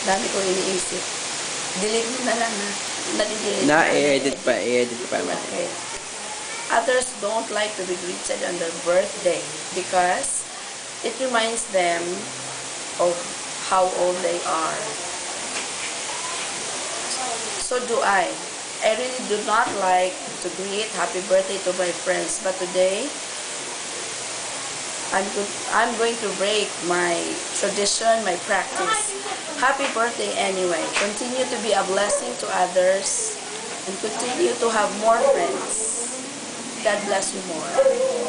Dami ko iniisip. Delete mo na lang na. Nadi-delete Na-edit pa. I-edit pa naman. Okay. Others don't like to be greeted on their birthday because it reminds them of how old they are. So do I. I really do not like to greet happy birthday to my friends, but today I'm going to break my tradition, my practice. Happy birthday anyway. Continue to be a blessing to others and continue to have more friends. God bless you more.